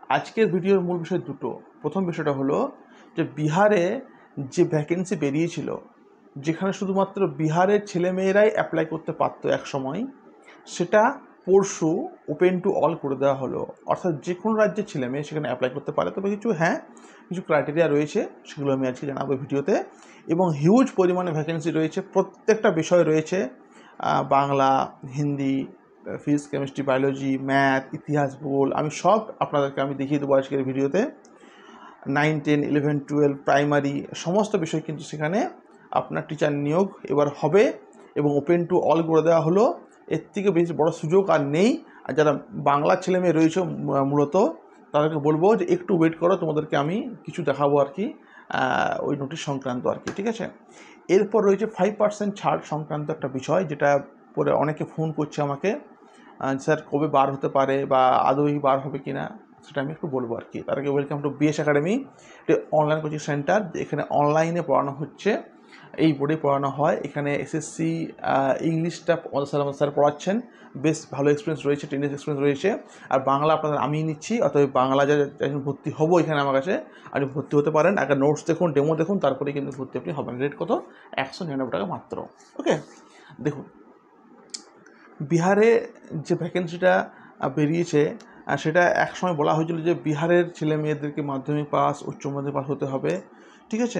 আজকের ভিডিওর মূল বিষয় দুটো। প্রথম বিষয়টা হলো যে বিহারে যে ভ্যাকেন্সি বেরিয়েছিল, যেখানে শুধুমাত্র বিহারের ছেলেমেয়েরাই অ্যাপ্লাই করতে পারতো এক সময়, সেটা পরশু ওপেন টু অল করে দেওয়া হলো। অর্থাৎ যে কোনো রাজ্যের ছেলেমেয়ে সেখানে অ্যাপ্লাই করতে পারে, তবে কিছু ক্রাইটেরিয়া রয়েছে, সেগুলো আমি আজকে জানাবো ভিডিওতে। এবং হিউজ পরিমাণে ভ্যাকেন্সি রয়েছে, প্রত্যেকটা বিষয় রয়েছে, Bangla, Hindi, physics, chemistry, biology, math, ইতিহাস, ভূগোল, আমি সব আপনাদেরকে দেখিয়ে দেবো আজকের ভিডিওতে। 9, 10, 11, 12 প্রাইমারি সমস্ত বিষয় কিন্তু সেখানে আপনার টিচার নিয়োগ এবার হবে এবং ওপেন টু অল করে দেওয়া হলো। এর থেকে বেশি বড় সুযোগ আর নেই। আর যারা বাংলার ছেলেমেয়ে রয়েছে মূলত, তাদেরকে বলবো যে একটু ওয়েট করো, তোমাদেরকে আমি কিছু দেখাবো আর কি, ওই নোটিশ সংক্রান্ত আর কি, ঠিক আছে। এরপর রয়েছে 5% ছাড় সংক্রান্ত একটা বিষয়, যেটা পরে অনেকে ফোন করছে আমাকে, স্যার কবে বার হতে পারে বা আদৌই বার হবে কি না, সেটা আমি একটু বলবো আর কি। তার আগে ওয়েলকাম টু বিএস একাডেমি, একটি অনলাইন কোচিং সেন্টার। এখানে অনলাইনে পড়ানো হচ্ছে, এই বোর্ডে পড়ানো হয়। এখানে এসএসসি ইংলিশটা স্যার পড়াচ্ছেন, বেশ ভালো এক্সপিরিয়েন্স রয়েছে, 10 years এক্সপিরিয়েন্স রয়েছে। আর বাংলা আপনাদের আমি নিচ্ছি, অতএব বাংলা যখন ভর্তি হবো এখানে আমার কাছে, আপনি ভর্তি হতে পারেন। আগে নোটস দেখুন, ডেমো দেখুন, তারপরে কিন্তু ভর্তি আপনি হবেন। রেট কত? 199 টাকা মাত্র। ওকে, দেখুন বিহারে যে ভ্যাকেন্সিটা বেরিয়েছে, সেটা একসময় বলা হয়েছিল যে বিহারের ছেলে মেয়েদেরকে মাধ্যমিক পাস, উচ্চ মাধ্যমিক পাস হতে হবে, ঠিক আছে।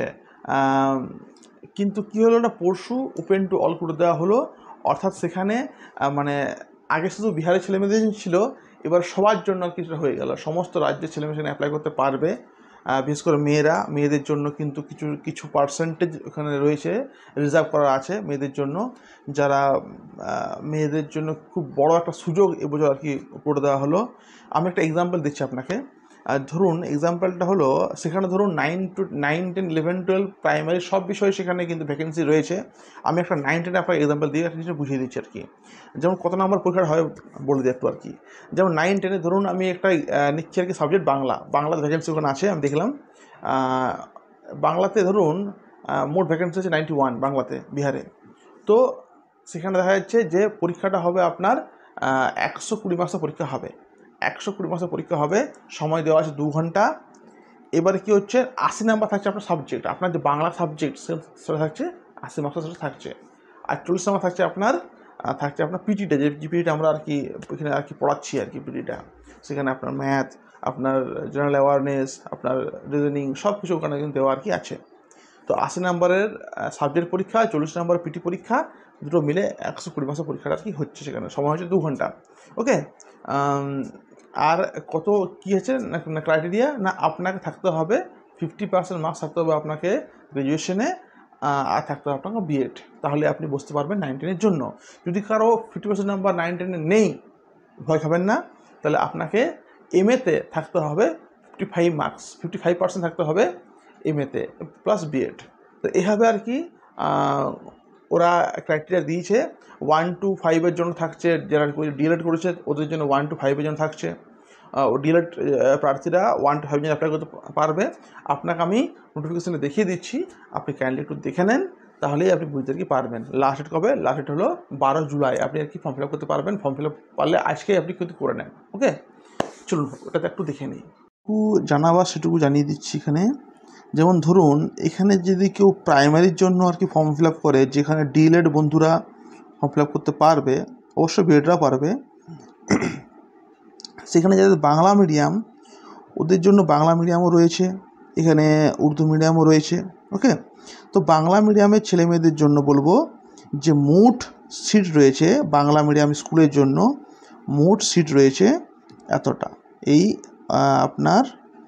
কিন্তু কী হলো না, পরশু ওপেন টু অল করে দেওয়া হলো। অর্থাৎ সেখানে মানে আগে শুধু বিহারের ছেলেমেয়েদের ছিল, এবার সবার জন্য আর কিছুটা হয়ে গেল। সমস্ত রাজ্যের ছেলেমেয়ে সেখানে অ্যাপ্লাই করতে পারবে। বিশেষ করে মেয়েদের জন্য কিন্তু কিছু পার্সেন্টেজ ওখানে রয়েছে, রিজার্ভ করা আছে মেয়েদের জন্য, যারা মেয়েদের জন্য খুব বড় একটা সুযোগ এবছর আর কি করে দেওয়া হলো। আমি একটা এক্সাম্পল দিচ্ছি আপনাকে। ধরুন এক্সাম্পলটা হলো, সেখানে ধরুন 9, 10, 11, 12 প্রাইমারি সব বিষয়ে সেখানে কিন্তু ভ্যাকেন্সি রয়েছে। আমি একটা 9, 10 আপনাকে এক্সাম্পল দিয়ে একটা জিনিস বুঝিয়ে দিচ্ছি আর কি। যেমন কত নাম্বার পরীক্ষাটা হয় বলে দিই একটু আর কি। যেমন 9, 10-এ ধরুন আমি একটা নিচ্ছি আর কি সাবজেক্ট বাংলার ভ্যাকেন্সি ওখানে আছে, আমি দেখলাম। বাংলাতে ধরুন মোট ভ্যাকেন্সি আছে 91 বাংলাতে বিহারে। তো সেখানে দেখা যাচ্ছে যে পরীক্ষাটা হবে আপনার 120 মার্কসের পরীক্ষা হবে। 120 মার্কসের পরীক্ষা হবে, সময় দেওয়া আছে 2 ঘন্টা। এবারে কী হচ্ছে, 80 নাম্বার থাকছে আপনার সাবজেক্ট, আপনার যে বাংলা সাবজেক্ট সেটা থাকছে 80 মার্কসের সেটা থাকছে। আর 40 নাম্বার থাকছে আপনার পিটিটা, যে পিটিটা আমরা আর কি এখানে আর কি পড়াচ্ছি আর কি, পিটিটা। সেখানে আপনার ম্যাথ, আপনার জেনারেল অ্যাওয়ারনেস, আপনার রিজনিং সব কিছু ওখানে কিন্তু দেওয়া আর কি আছে। তো 80 নাম্বারের সাবজেক্ট পরীক্ষা, 40 নাম্বারের পিটি পরীক্ষা, দুটো মিলে 120 মাসের পরীক্ষাটা আর কি হচ্ছে সেখানে। সময় হচ্ছে 2 ঘন্টা। ওকে, আর কত কী হচ্ছে না ক্রাইটেরিয়া, না আপনাকে থাকতে হবে 50% মার্কস থাকতে হবে আপনাকে গ্র্যাজুয়েশনে, আর থাকতে হবে আপনাকে বিএড। তাহলে আপনি বসতে পারবেন 9, 10-এর জন্য। যদি কারো 50% নাম্বার 9, 10-এ নেই, ভয় খাবেন না, তাহলে আপনাকে এমএতে থাকতে হবে 55 মার্কস, 55% থাকতে হবে এমএতে প্লাস বিএড। তো এভাবে আর কি ওরা ক্রাইটেরিয়া দিয়েছে। 1 to 5-এর জন্য থাকছে, যারা ডিএলএড করেছে ওদের জন্য 1 to 5-এর জন্য থাকছে। ডিএলএড প্রার্থীরা 1 to 5 জন অ্যাপ্লাই করতে পারবে। আপনাকে আমি নোটিফিকেশানে দেখিয়ে দিচ্ছি, আপনি কাইন্ডলি একটু দেখে নেন, তাহলেই আপনি বুঝতে কি পারবেন। লাস্ট ডেট কবে? লাস্ট ডেট হলো 12 জুলাই। আপনি আর কি ফর্ম ফিল আপ করতে পারবেন। ফর্ম ফিল আপ পারলে আজকেই আপনি কিন্তু করে নেন। ওকে, চলুন ওটাতে একটু দেখে নিই। জানাবার সেটুকু জানিয়ে দিচ্ছি এখানে। যেমন ধরুন এখানে যদি কেউ প্রাইমারির জন্য আর কি ফর্ম ফিল আপ করে, যেখানে ডিএলএড বন্ধুরা ফর্ম ফিল আপ করতে পারবে, অবশ্যই বিএডরা পারবে। সেখানে যাদের বাংলা মিডিয়াম, ওদের জন্য বাংলা মিডিয়ামও রয়েছে, এখানে উর্দু মিডিয়ামও রয়েছে। ওকে, তো বাংলা মিডিয়ামের ছেলেমেয়েদের জন্য বলবো যে মোট সিট রয়েছে বাংলা মিডিয়াম স্কুলের জন্য, মোট সিট রয়েছে এতটা, এই আপনার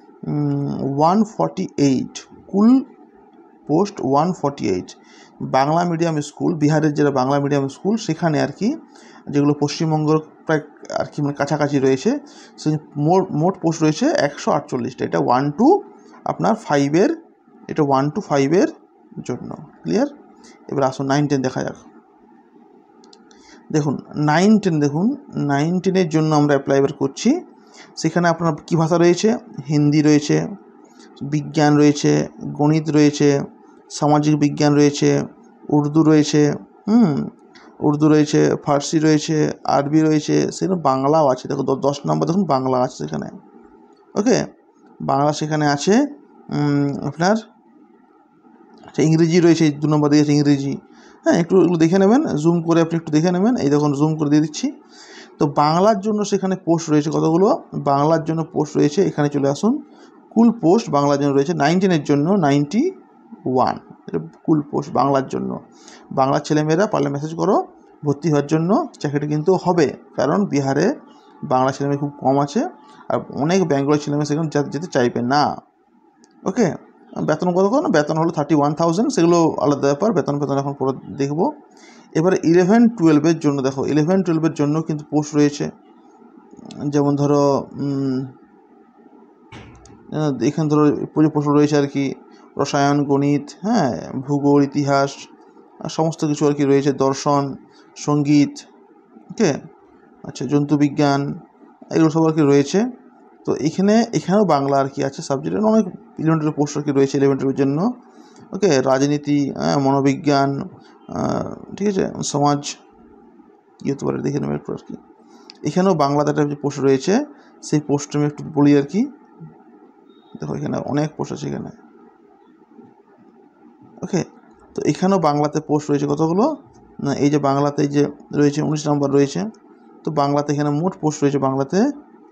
148 কুল পোস্ট 148 বাংলা মিডিয়াম স্কুল। বিহারের যেটা বাংলা মিডিয়াম স্কুল সেখানে আর কি, যেগুলো পশ্চিমবঙ্গের প্রায় আর কি মানে কাছাকাছি রয়েছে, সেই মোট পোস্ট রয়েছে 148টা। এটা 1 to আপনার 5-এর, এটা 1 to 5-এর জন্য। ক্লিয়ার? এবার আসুন 9, 10 দেখা যাক। দেখুন 9, 10 দেখুন, 9, 10-এর জন্য আমরা অ্যাপ্লাই এবার করছি। সেখানে আপনার কী ভাষা রয়েছে? হিন্দি রয়েছে, বিজ্ঞান রয়েছে, গণিত রয়েছে, সামাজিক বিজ্ঞান রয়েছে, উর্দু রয়েছে, উর্দু রয়েছে, ফার্সি রয়েছে, আরবি রয়েছে, সেখানে বাংলাও আছে। দেখো 10 নম্বর দেখুন বাংলা আছে সেখানে। ওকে, বাংলা সেখানে আছে আপনার ইংরেজি রয়েছে, 2 নম্বর দিয়েছে ইংরেজি। হ্যাঁ, একটু এগুলো দেখে নেবেন, জুম করে আপনি একটু দেখে নেবেন। এই দেখুন জুম করে দিয়ে দিচ্ছি। তো বাংলার জন্য সেখানে পোস্ট রয়েছে কতগুলো, বাংলার জন্য পোস্ট রয়েছে, এখানে চলে আসুন। কুল পোস্ট বাংলার জন্য রয়েছে 19-এর জন্য 91, এটা কুল পোস্ট বাংলার জন্য। বাংলার ছেলেমেয়েরা পারলে মেসেজ করো, ভর্তি হওয়ার জন্য চাকরিটা কিন্তু হবে, কারণ বিহারে বাংলা ছেলেমেয়ে খুব কম আছে, আর অনেক বেঙ্গলি ছেলেমেয়ে সেখানে যেতে চাইবে না। ওকে, বেতন কত না, বেতন হলো 31,000, সেগুলো আলাদা ব্যাপার, বেতন এখন পরে দেখবো। এবারে 11-12-এর জন্য দেখো, 11-12-এর জন্য কিন্তু পোস্ট রয়েছে। যেমন ধরো এখানে ধরো প্রচুর প্রশ্ন রয়েছে আর কি, রসায়ন, গণিত, হ্যাঁ, ভূগোল, ইতিহাস, সমস্ত কিছু আর কি রয়েছে, দর্শন, সঙ্গীত, ওকে, আচ্ছা, জন্তুবিজ্ঞান, এগুলো সব আর কি রয়েছে। তো এখানেও বাংলা আর কি আছে সাবজেক্ট, অনেক 11-12 পোস্ট আর কি রয়েছে 11-12-এর জন্য। ওকে, রাজনীতি, মনোবিজ্ঞান, ঠিক আছে, সমাজ, কী হতে পারে দেখে নেবে একটু আর কি। এখানেও বাংলাতে একটা যে পোস্ট রয়েছে, সেই পোস্টটা আমি একটু বলি আর কি। দেখো এখানে অনেক পোস্ট আছে এখানে। ওকে, তো এখানেও বাংলাতে পোস্ট রয়েছে কতগুলো না, এই যে বাংলাতে যে রয়েছে 19 নম্বর রয়েছে। তো বাংলাতে এখানে মোট পোস্ট রয়েছে বাংলাতে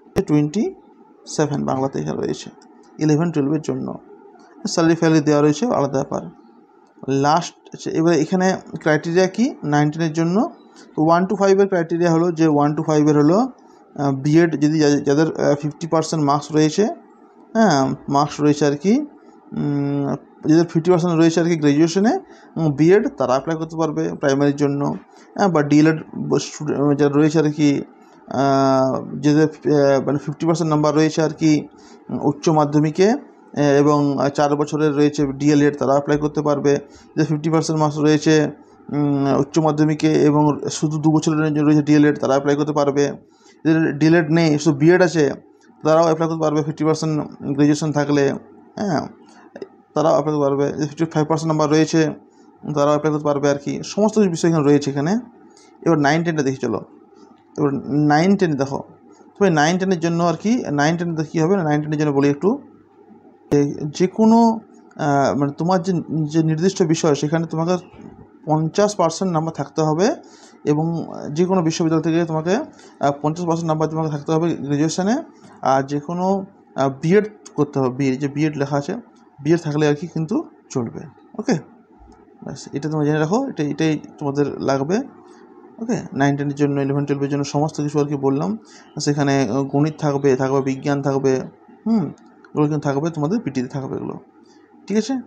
27 বাংলাতে এখানে রয়েছে 11-12-এর জন্য। স্যালারি ফ্যালারি দেওয়া রয়েছে, আলাদা ব্যাপার। লাস্ট এবারে এখানে ক্রাইটেরিয়া কি 19-এর জন্য। তো 1 to 5-এর ক্রাইটেরিয়া হলো যে 1 to 5-এর হলো বিএড, যদি যাদের 50% মার্কস রয়েছে, হ্যাঁ, মার্কস রয়েছে আর কি, যাদের 50% রয়েছে আর কি গ্র্যাজুয়েশনে, বিএড, তারা অ্যাপ্লাই করতে পারবে প্রাইমারির জন্য। হ্যাঁ, বা ডিএলএড যারা রয়েছে আর কি, যাদের মানে 50% নাম্বার রয়েছে আর কি উচ্চ মাধ্যমিকে, এবং 4 বছরের রয়েছে ডিএলএড, তারা অ্যাপ্লাই করতে পারবে। যে 50% মার্কস রয়েছে উচ্চ মাধ্যমিকে এবং শুধু 2 বছরের রয়েছে ডিএলএড, তারা অ্যাপ্লাই করতে পারবে। যাদের ডিএলএড নেই, শুধু বিএড আছে, তারাও অ্যাপ্লাই করতে পারবে 50% গ্র্যাজুয়েশন থাকলে। হ্যাঁ, তারাও অ্যাপ্লাই করতে পারবে। 55% নাম্বার রয়েছে, তারাও অ্যাপ্লাই করতে পারবে আর কি। সমস্ত বিষয় এখানে রয়েছে এখানে। এবার 9-10-টা দেখি চলো। এবার 9-10 দেখো, তবে 9-10-এর জন্য আর কি, 9-10 কী হবে না, 9-10-এর জন্য বলি একটু, যে কোনো মানে তোমার যে নির্দিষ্ট বিষয়, সেখানে তোমাকে 50% নাম্বার থাকতে হবে, এবং যে কোনো বিশ্ববিদ্যালয় থেকে তোমাকে 50% নাম্বার তোমাকে থাকতে হবে গ্র্যাজুয়েশানে। আর যে কোনো বিএড করতে হবে, বিএড লেখা আছে, বিএড থাকলে আর কি কিন্তু চলবে। ওকে, ব্যাস, এটা তোমরা জেনে রাখো, এটাই তোমাদের লাগবে। ওকে, 9-10-এর জন্য, 11-12-এর জন্য সমস্ত কিছু আর কি বললাম। সেখানে গণিত থাকবে, বিজ্ঞান থাকবে, এগুলো কিন্তু থাকবে, তোমাদের পিটিতে থাকবে এগুলো, ঠিক আছে।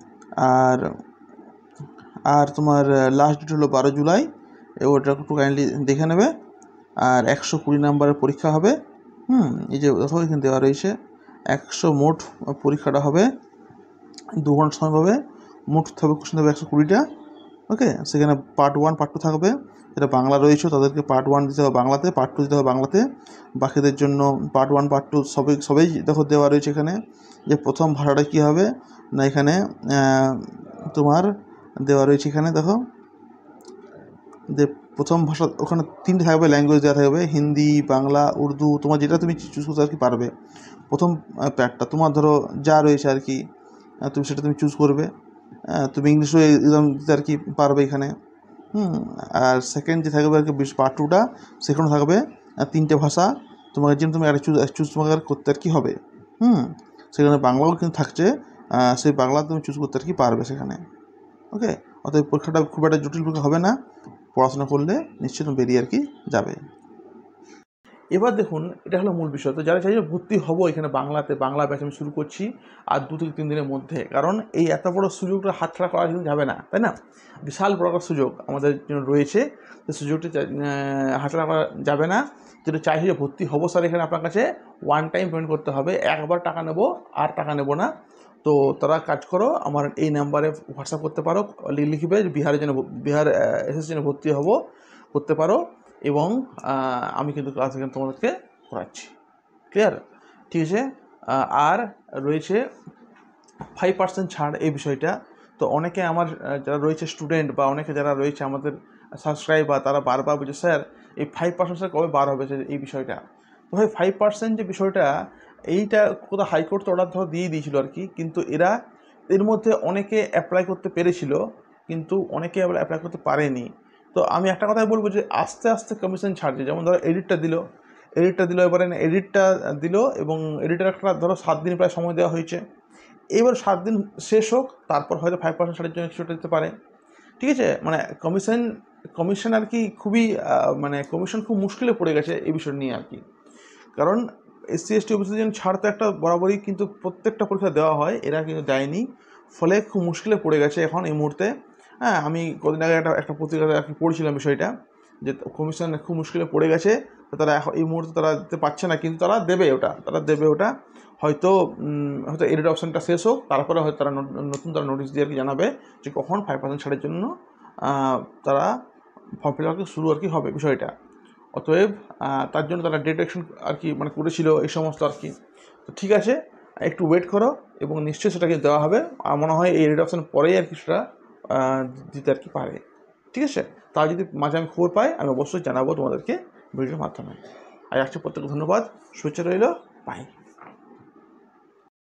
আর তোমার লাস্ট ডেট হলো 12 জুলাই, ওটা একটু কাইন্ডলি দেখে নেবে। আর 120 নাম্বারের পরীক্ষা হবে। এই যে দেখো এখানে দেওয়া রয়েছে 100 মোট পরীক্ষাটা হবে, 2 ঘন্টা সময় পাবে, মোট হবে কোশ্চেন হবে 120টা। ওকে, সেখানে পার্ট 1 পার্ট 2 থাকবে। যেটা বাংলা রয়েছে তাদেরকে পার্ট 1 দিতে হবে বাংলাতে, পার্ট 2 দিতে হবে বাংলাতে। বাকিদের জন্য পার্ট 1 পার্ট 2 সবই দেখো দেওয়া রয়েছে এখানে। যে প্রথম ভাষাটা কী হবে না, এখানে তোমার দেওয়া রয়েছে এখানে দেখো, যে প্রথম ভাষা ওখানে 3টে থাকবে, ল্যাঙ্গুয়েজ দেওয়া থাকবে, হিন্দি, বাংলা, উর্দু, তোমার যেটা তুমি চুজ করতে আর কি পারবে। প্রথম প্যাডটা তোমার ধরো যা রয়েছে আর কি, তুমি সেটা তুমি চুজ করবে। তুমি ইংলিশও এক্সাম দিতে আর কি পারবে এখানে। আর সেকেন্ড যে থাকবে আর কি পার্ট 2টা, সেখানে থাকবে 3টে ভাষা, তোমাকে যেন তুমি একটা চুজ তোমাকে আর করতে আর কি হবে। সেখানে বাংলাও কিন্তু থাকছে, সেই বাংলা তুমি চুজ করতে আর কি পারবে সেখানে। ওকে, অতএব পরীক্ষাটা খুব একটা জটিল পরীক্ষা হবে না, পড়াশোনা করলে নিশ্চয়ই তুমি বেরিয়ে আর কি যাবে। এবার দেখুন, এটা হলো মূল বিষয়। তো যারা চাইছে ভর্তি হবো এখানে বাংলা ব্যাচ আমি শুরু করছি আর 2 থেকে 3 দিনের মধ্যে, কারণ এই এত বড় সুযোগটা হাতছাড়া করা কিন্তু যাবে না, তাই না? বিশাল বড় একটা সুযোগ আমাদের জন্য রয়েছে, সেই সুযোগটি হাতছাড়া করা যাবে না। যেটা চাইছে যে ভর্তি হবো স্যার, এখানে আপনার কাছে 1 টাইম পেমেন্ট করতে হবে, একবার টাকা নেবো আর টাকা নেবো না। তো তারা কাজ করো, আমার এই নাম্বারে হোয়াটসঅ্যাপ করতে পারো, লিখবে বিহার এসএসসির জন্য ভর্তি হবো, করতে পারো, এবং আমি কিন্তু ক্লাস এখানে তোমাদেরকে করাচ্ছি। ক্লিয়ার? ঠিক আছে। আর রয়েছে 5% ছাড় এই বিষয়টা। তো অনেকে আমার যারা রয়েছে স্টুডেন্ট, বা অনেকে যারা রয়েছে আমাদের সাবস্ক্রাইবার, তারা বারবার বলছে স্যার এই 5% কবে বার হবে এই বিষয়টা। তো ভাই 5% যে বিষয়টা, এইটা কোথাও হাইকোর্ট তো অর্ডার ধরো দিয়ে দিয়েছিল আর কি, কিন্তু এর মধ্যে অনেকে অ্যাপ্লাই করতে পেরেছিল, কিন্তু অনেকে অ্যাপ্লাই করতে পারেনি। তো আমি একটা কথাই বলবো যে আস্তে আস্তে কমিশন ছাড়ছে। যেমন ধরো এডিটটা দিল এবারে এডিটটা দিল, এবং এডিটার একটা ধরো 7 দিন প্রায় সময় দেওয়া হয়েছে। এবার 7 দিন শেষ হোক, তারপর হয়তো 5% ছাড়ের জন্য কিছুটা দিতে পারে। ঠিক আছে, মানে কমিশন আর কি খুবই মানে কমিশন খুব মুশকিলে পড়ে গেছে এই বিষয় নিয়ে আর কি। কারণ এসসি এসটি ওবিসিদের জন্য ছাড় তো একটা বরাবরই কিন্তু প্রত্যেকটা পরীক্ষা দেওয়া হয়, এরা কিন্তু দেয়নি, ফলে খুব মুশকিলে পড়ে গেছে এখন এই মুহূর্তে। হ্যাঁ, আমি কদিন আগে একটা পত্রিকাতে আর কি পড়ছিলাম বিষয়টা, যে কমিশন খুব মুশকিলে পড়ে গেছে। তো তারা এখন এই মুহূর্তে তারা দিতে পারছে না, কিন্তু তারা দেবে ওটা হয়তো হয়তো এডিট অপশানটা শেষ হোক, তারপরে হয়তো তারা নতুন তারা নোটিশ দিয়ে আর কি জানাবে যে কখন 5% ছাড়ের জন্য তারা ফর্ম ফিল আপ শুরু আর কি হবে বিষয়টা। অতএব তার জন্য তারা ডিটেকশন আর কি মানে করেছিল এই সমস্ত আর কি। তো ঠিক আছে, একটু ওয়েট করো এবং নিশ্চয়ই সেটাকে দেওয়া হবে। আর মনে হয় এই রিডাকশন পরেই আর কি সেটা দিতে আর কি পারে। ঠিক আছে, তা যদি মাঝে আমি খবর পাই আমি অবশ্যই জানাবো তোমাদেরকে ভিডিওর মাধ্যমে। আর আজকে প্রত্যেককে ধন্যবাদ, শুভেচ্ছা রইল, বাই।